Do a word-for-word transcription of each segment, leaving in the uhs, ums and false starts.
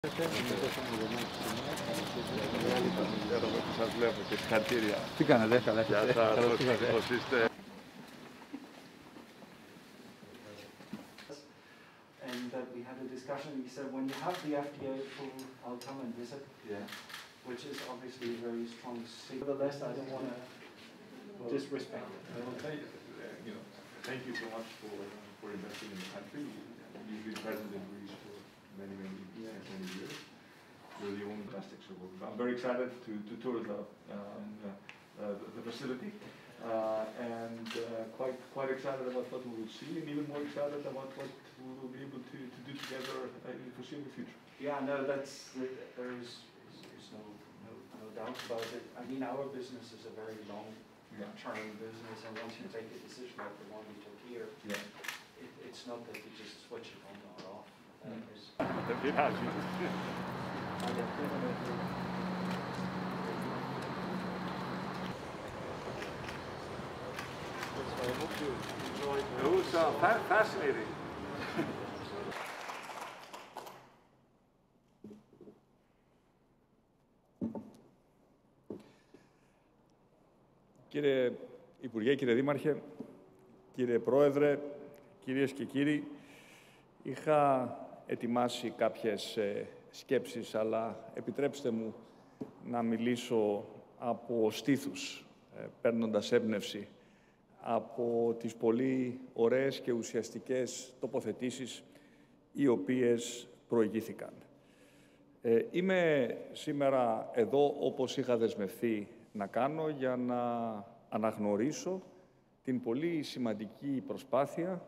Χαίρομαι που σας βλέπω και συγχαρητήρια. Τι κάνετε, καλά είστε. Πώς είστε. And that we had a discussion. He said, when you have the F D A approval, I'll come and visit. Yeah. Which is obviously a very strong signal. Nevertheless, I don't want to disrespect it. Well, thank, you know, thank you so much for for investing in the country. You've been present in Greece for many, many years, many years. You're the only plastic, so I'm very excited to to tour the um, uh, the, the facility. Uh, and uh, quite quite excited about what we will see, and even more excited about what we will be able to, to do together uh, in the foreseeable future. Yeah, no, that's there is there's no, no no doubt about it. I mean, our business is a very long-term yeah. business, and once you take a decision like the one we took here, yeah. it, it's not that you just switch it on or off. I hope you enjoyed it. It was uh, fa fascinating. Κύριε Υπουργέ, κύριε Δήμαρχε, κύριε Πρόεδρε, κυρίες και κύριοι, είχα ετοιμάσει κάποιες ε, σκέψεις, αλλά επιτρέψτε μου να μιλήσω από στήθους, ε, παίρνοντας έμπνευση από τις πολύ ωραίες και ουσιαστικές τοποθετήσεις οι οποίες προηγήθηκαν. Ε, είμαι σήμερα εδώ όπως είχα δεσμευθεί να κάνω για να αναγνωρίσω την πολύ σημαντική προσπάθεια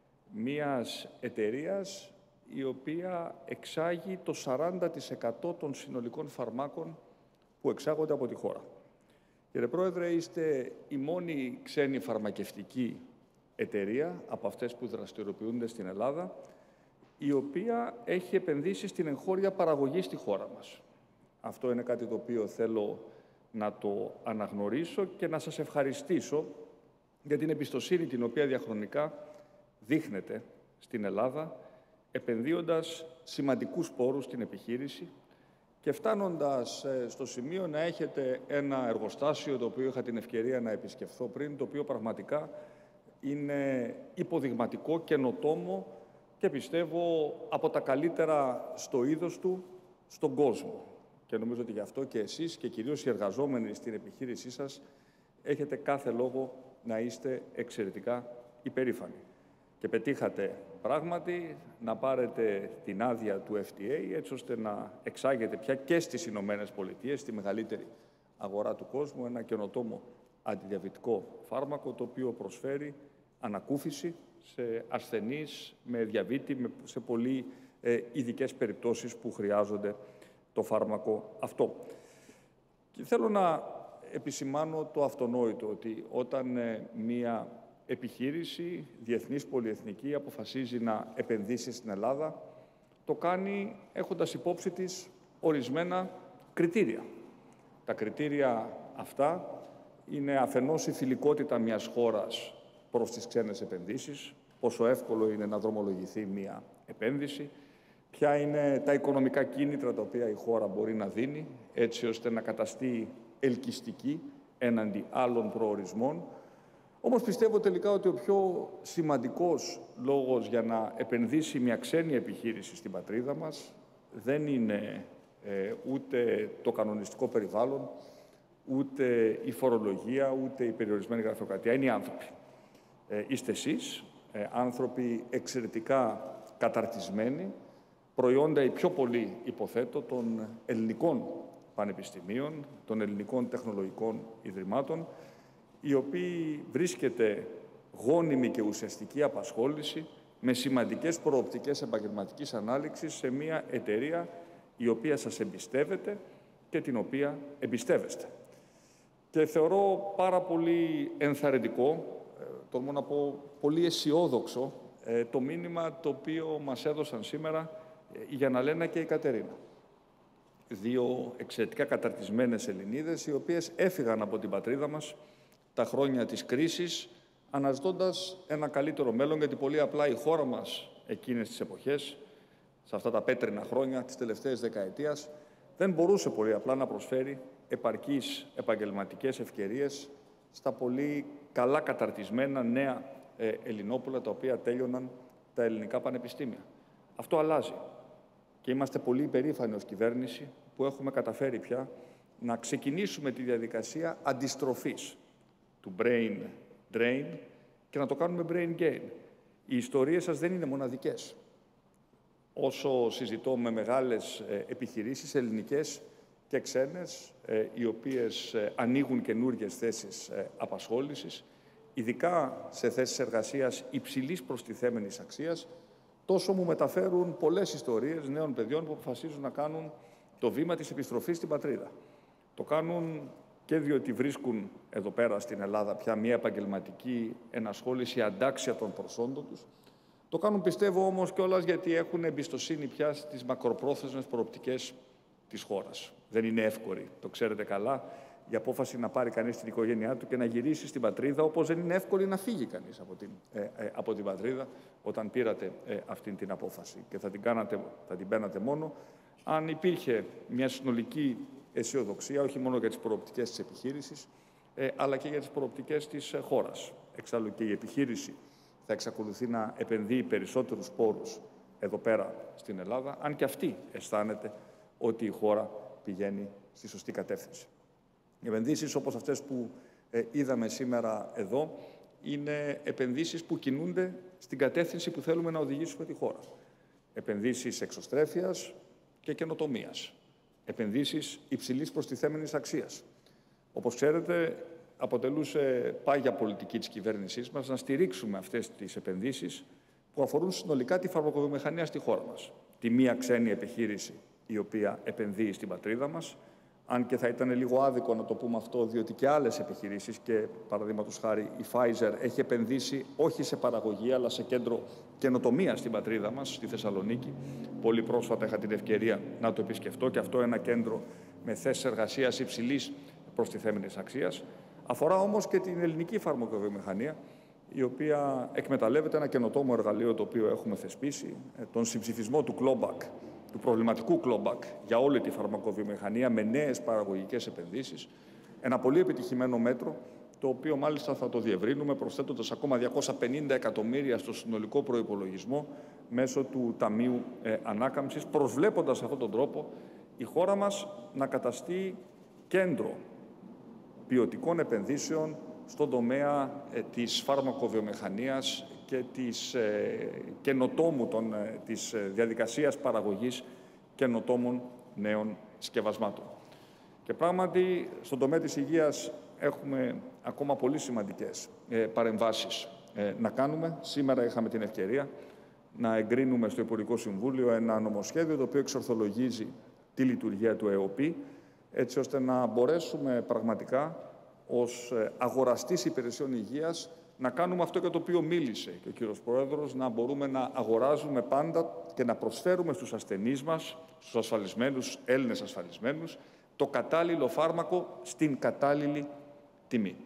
μιας εταιρείας η οποία εξάγει το σαράντα τοις εκατό των συνολικών φαρμάκων που εξάγονται από τη χώρα. Κύριε Πρόεδρε, είστε η μόνη ξένη φαρμακευτική εταιρεία από αυτές που δραστηριοποιούνται στην Ελλάδα, η οποία έχει επενδύσει στην εγχώρια παραγωγή στη χώρα μας. Αυτό είναι κάτι το οποίο θέλω να το αναγνωρίσω και να σας ευχαριστήσω για την εμπιστοσύνη την οποία διαχρονικά δείχνετε στην Ελλάδα, επενδύοντας σημαντικούς πόρους στην επιχείρηση και φτάνοντας στο σημείο να έχετε ένα εργοστάσιο το οποίο είχα την ευκαιρία να επισκεφθώ πριν, το οποίο πραγματικά είναι υποδειγματικό, καινοτόμο και πιστεύω από τα καλύτερα στο είδος του στον κόσμο. Και νομίζω ότι γι' αυτό και εσείς και κυρίως οι εργαζόμενοι στην επιχείρησή σας έχετε κάθε λόγο να είστε εξαιρετικά υπερήφανοι. Και πετύχατε πράγματι να πάρετε την άδεια του Εφ ντι έι έτσι ώστε να εξάγετε πια και στις Ηνωμένες Πολιτείες, στη μεγαλύτερη αγορά του κόσμου, ένα καινοτόμο αντιδιαβητικό φάρμακο το οποίο προσφέρει ανακούφιση σε ασθενείς με διαβήτη, σε πολύ ε, ειδικές περιπτώσεις που χρειάζονται το φάρμακο αυτό. Και θέλω να επισημάνω το αυτονόητο ότι όταν ε, μία επιχείρηση, διεθνής πολυεθνική, αποφασίζει να επενδύσει στην Ελλάδα, το κάνει έχοντας υπόψη της ορισμένα κριτήρια. Τα κριτήρια αυτά είναι αφενός η φιλικότητα μιας χώρας προς τις ξένες επενδύσεις, πόσο εύκολο είναι να δρομολογηθεί μια επένδυση, ποια είναι τα οικονομικά κίνητρα τα οποία η χώρα μπορεί να δίνει, έτσι ώστε να καταστεί ελκυστική έναντι άλλων προορισμών. Όμως πιστεύω τελικά ότι ο πιο σημαντικός λόγος για να επενδύσει μια ξένη επιχείρηση στην πατρίδα μας δεν είναι ε, ούτε το κανονιστικό περιβάλλον, ούτε η φορολογία, ούτε η περιορισμένη γραφειοκρατία. Είναι οι άνθρωποι. Ε, είστε εσείς, ε, άνθρωποι εξαιρετικά καταρτισμένοι, προϊόντα οι πιο πολύ, υποθέτω, των ελληνικών πανεπιστημίων, των ελληνικών τεχνολογικών ιδρυμάτων, οι οποίοι βρίσκεται γόνιμη και ουσιαστική απασχόληση με σημαντικές προοπτικές επαγγελματικής ανάληξης σε μια εταιρεία η οποία σας εμπιστεύεται και την οποία εμπιστεύεστε. Και θεωρώ πάρα πολύ ενθαρρυντικό, τολμώ να πω πολύ αισιόδοξο, το μήνυμα το οποίο μας έδωσαν σήμερα η Γιανναλένα και η Κατερίνα. Δύο εξαιρετικά καταρτισμένες Ελληνίδες, οι οποίες έφυγαν από την πατρίδα μας τα χρόνια της κρίσης, αναζητώντας ένα καλύτερο μέλλον, γιατί πολύ απλά η χώρα μας εκείνες τις εποχές σε αυτά τα πέτρινα χρόνια της τελευταίας δεκαετίας, δεν μπορούσε πολύ απλά να προσφέρει επαρκείς επαγγελματικές ευκαιρίες στα πολύ καλά καταρτισμένα νέα ε, Ελληνόπουλα, τα οποία τέλειωναν τα ελληνικά πανεπιστήμια. Αυτό αλλάζει και είμαστε πολύ υπερήφανοι ως κυβέρνηση που έχουμε καταφέρει πια να ξεκινήσουμε τη διαδικασία αντιστροφής του brain drain και να το κάνουμε brain gain. Οι ιστορίες σας δεν είναι μοναδικές. Όσο συζητώ με μεγάλες ε, επιχειρήσεις ελληνικές και ξένες, ε, οι οποίες ε, ανοίγουν καινούργιες θέσεις ε, απασχόλησης, ειδικά σε θέσεις εργασίας υψηλής προστιθέμενης αξίας, τόσο μου μεταφέρουν πολλές ιστορίες νέων παιδιών που αποφασίζουν να κάνουν το βήμα της επιστροφής στην πατρίδα. Το κάνουν και διότι βρίσκουν εδώ πέρα στην Ελλάδα πια μια επαγγελματική ενασχόληση αντάξια των προσόντων τους. Το κάνουν, πιστεύω, όμως κιόλας γιατί έχουν εμπιστοσύνη πια στις μακροπρόθεσμες προοπτικές της χώρας. Δεν είναι εύκολη, το ξέρετε καλά, η απόφαση να πάρει κανείς την οικογένειά του και να γυρίσει στην πατρίδα, όπως δεν είναι εύκολη να φύγει κανείς από την, ε, ε, από την πατρίδα όταν πήρατε ε, αυτή την απόφαση. Και θα την, κάνατε, θα την παίρνατε μόνο αν υπήρχε μια συνολική αισιοδοξία, όχι μόνο για τις προοπτικές της επιχείρησης, ε, αλλά και για τις προοπτικές της ε, χώρας. Εξάλλου και η επιχείρηση θα εξακολουθεί να επενδύει περισσότερους πόρους εδώ πέρα στην Ελλάδα, αν και αυτή αισθάνεται ότι η χώρα πηγαίνει στη σωστή κατεύθυνση. Οι επενδύσεις όπως αυτές που ε, είδαμε σήμερα εδώ είναι επενδύσεις που κινούνται στην κατεύθυνση που θέλουμε να οδηγήσουμε τη χώρα. Επενδύσεις εξωστρέφειας και καινοτομίας. Επενδύσεις υψηλής προστιθέμενης αξίας. Όπως ξέρετε, αποτελούσε πάγια πολιτική της κυβέρνησής μας να στηρίξουμε αυτές τις επενδύσεις που αφορούν συνολικά τη φαρμακοβιομηχανία στη χώρα μας. Τη μία ξένη επιχείρηση η οποία επενδύει στην πατρίδα μας, αν και θα ήταν λίγο άδικο να το πούμε αυτό, διότι και άλλες επιχειρήσεις, και παραδείγματος χάρη η Pfizer έχει επενδύσει όχι σε παραγωγή, αλλά σε κέντρο καινοτομία στην πατρίδα μας, στη Θεσσαλονίκη. Πολύ πρόσφατα είχα την ευκαιρία να το επισκεφτώ και αυτό ένα κέντρο με θέσεις εργασίας υψηλής προστιθέμενης αξίας. Αφορά όμως και την ελληνική φαρμακοβιομηχανία, η οποία εκμεταλλεύεται ένα καινοτόμο εργαλείο το οποίο έχουμε θεσπίσει, τον συμψηφισμό του clawback, του προβληματικού clawback για όλη τη φαρμακοβιομηχανία με νέες παραγωγικές επενδύσεις. Ένα πολύ επιτυχημένο μέτρο, το οποίο μάλιστα θα το διευρύνουμε προσθέτοντας ακόμα διακόσια πενήντα εκατομμύρια στο συνολικό προϋπολογισμό μέσω του Ταμείου ε, Ανάκαμψης, προσβλέποντας αυτόν τον τρόπο η χώρα μας να καταστεί κέντρο ποιοτικών επενδύσεων στον τομέα ε, της φαρμακοβιομηχανίας και της ε, καινοτόμου των, ε, της ε, διαδικασίας παραγωγής καινοτόμων νέων σκευασμάτων. Και πράγματι, στον τομέα της υγείας έχουμε ακόμα πολύ σημαντικές ε, παρεμβάσεις ε, να κάνουμε. Σήμερα είχαμε την ευκαιρία να εγκρίνουμε στο Υπουργικό Συμβούλιο ένα νομοσχέδιο το οποίο εξορθολογίζει τη λειτουργία του ΕΟΠΗ, έτσι ώστε να μπορέσουμε πραγματικά ως αγοραστής υπηρεσιών υγείας να κάνουμε αυτό για το οποίο μίλησε και ο κύριος Πρόεδρος, να μπορούμε να αγοράζουμε πάντα και να προσφέρουμε στους ασθενείς μας, στους ασφαλισμένους, Έλληνες ασφαλισμένους, το κατάλληλο φάρμακο στην κατάλληλη τιμή.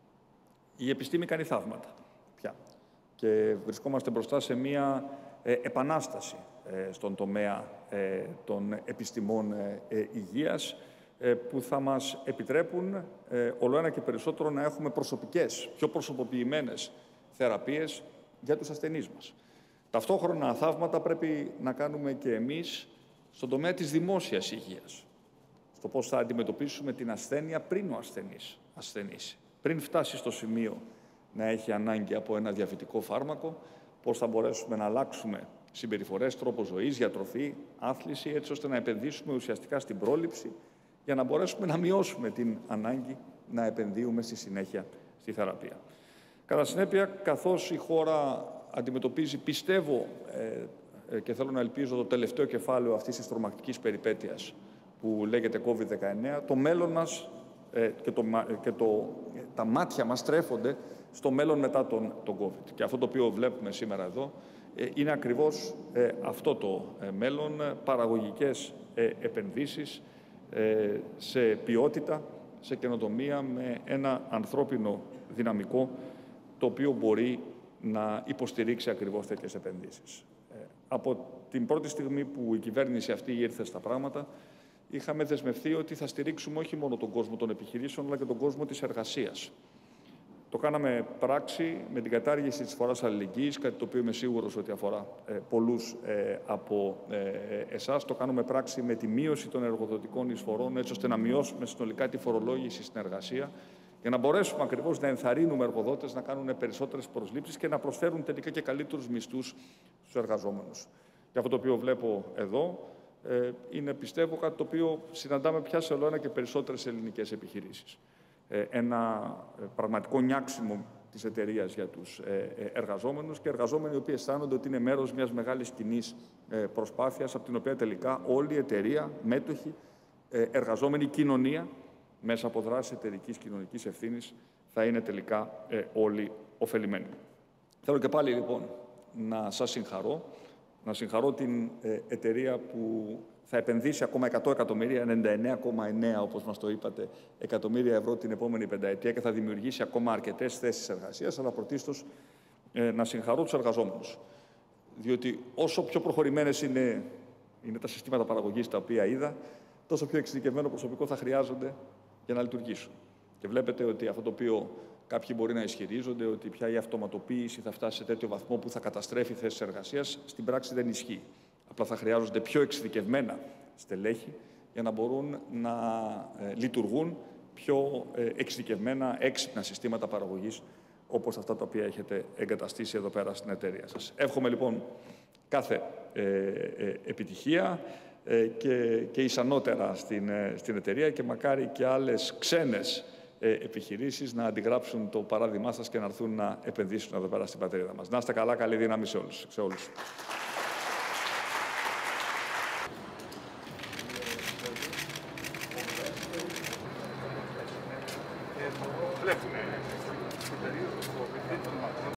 Η επιστήμη κάνει θαύματα πια και βρισκόμαστε μπροστά σε μία ε, επανάσταση ε, στον τομέα ε, των επιστημών ε, ε, υγείας, που θα μας επιτρέπουν ε, όλο ένα και περισσότερο να έχουμε προσωπικές, πιο προσωποποιημένες θεραπείες για τους ασθενείς μας. Ταυτόχρονα θαύματα πρέπει να κάνουμε και εμείς στον τομέα της δημόσιας υγείας, στο πώς θα αντιμετωπίσουμε την ασθένεια πριν ο ασθενής ασθενήσει, πριν φτάσει στο σημείο να έχει ανάγκη από ένα διαβητικό φάρμακο, πώς θα μπορέσουμε να αλλάξουμε συμπεριφορές, τρόπο ζωής, διατροφή, άθληση, έτσι ώστε να επενδύσουμε ουσιαστικά στην πρόληψη, για να μπορέσουμε να μειώσουμε την ανάγκη να επενδύουμε στη συνέχεια στη θεραπεία. Κατά συνέπεια, καθώς η χώρα αντιμετωπίζει, πιστεύω ε, ε, και θέλω να ελπίζω, το τελευταίο κεφάλαιο αυτής της τρομακτικής περιπέτειας που λέγεται κόβιντ δεκαεννέα, το μέλλον μας ε, και, το, και το, τα μάτια μας στρέφονται στο μέλλον μετά τον, τον COVID. Και αυτό το οποίο βλέπουμε σήμερα εδώ ε, είναι ακριβώς ε, αυτό το ε, μέλλον, παραγωγικές ε, επενδύσεις, σε ποιότητα, σε καινοτομία, με ένα ανθρώπινο δυναμικό το οποίο μπορεί να υποστηρίξει ακριβώς τέτοιες επενδύσεις. Από την πρώτη στιγμή που η κυβέρνηση αυτή ήρθε στα πράγματα, είχαμε δεσμευθεί ότι θα στηρίξουμε όχι μόνο τον κόσμο των επιχειρήσεων, αλλά και τον κόσμο της εργασίας. Το κάναμε πράξη με την κατάργηση της φοράς αλληλεγγύης, κάτι το οποίο είμαι σίγουρος ότι αφορά ε, πολλούς ε, από ε, εσάς. Το κάνουμε πράξη με τη μείωση των εργοδοτικών εισφορών, έτσι ώστε να μειώσουμε συνολικά τη φορολόγηση στην εργασία, για να μπορέσουμε ακριβώς να ενθαρρύνουμε εργοδότες να κάνουν περισσότερες προσλήψεις και να προσφέρουν τελικά και καλύτερους μισθούς στους εργαζόμενους. Και αυτό το οποίο βλέπω εδώ ε, είναι, πιστεύω, κάτι το οποίο συναντάμε πια σε όλο ένα και περισσότερες ελληνικές επιχειρήσεις. Ένα πραγματικό νιάξιμο της εταιρείας για τους εργαζόμενους και εργαζόμενοι οι οποίοι αισθάνονται ότι είναι μέρος μιας μεγάλης κοινής προσπάθειας, από την οποία τελικά όλη η εταιρεία, μέτοχοι, εργαζόμενη κοινωνία, μέσα από δράσεις εταιρικής κοινωνικής ευθύνης, θα είναι τελικά όλοι ωφελημένοι. Θέλω και πάλι, λοιπόν, να σας συγχαρώ, να συγχαρώ την εταιρεία που θα επενδύσει ακόμα εκατό εκατομμύρια, ενενήντα εννέα κόμμα εννέα όπως μας το είπατε, εκατομμύρια ευρώ την επόμενη πενταετία και θα δημιουργήσει ακόμα αρκετές θέσεις εργασίας, αλλά πρωτίστως ε, να συγχαρώ τους εργαζόμενους. Διότι όσο πιο προχωρημένες είναι, είναι τα συστήματα παραγωγής τα οποία είδα, τόσο πιο εξειδικευμένο προσωπικό θα χρειάζονται για να λειτουργήσουν. Και βλέπετε ότι αυτό το οποίο κάποιοι μπορεί να ισχυρίζονται, ότι πια η αυτοματοποίηση θα φτάσει σε τέτοιο βαθμό που θα καταστρέφει θέσεις εργασίας, στην πράξη δεν ισχύει. Απλά θα χρειάζονται πιο εξειδικευμένα στελέχη για να μπορούν να ε, λειτουργούν πιο ε, εξειδικευμένα, έξυπνα συστήματα παραγωγής, όπως αυτά τα οποία έχετε εγκαταστήσει εδώ πέρα στην εταιρεία σας. Εύχομαι λοιπόν κάθε ε, ε, επιτυχία ε, και, και ισανότερα στην, ε, στην εταιρεία και μακάρι και άλλες ξένες ε, επιχειρήσεις να αντιγράψουν το παράδειγμά σας και να έρθουν να επενδύσουν εδώ πέρα στην πατρίδα μας. Να είστε καλά, καλή δύναμη σε όλους. Σε όλους. Βλέπουνε στην περίοδο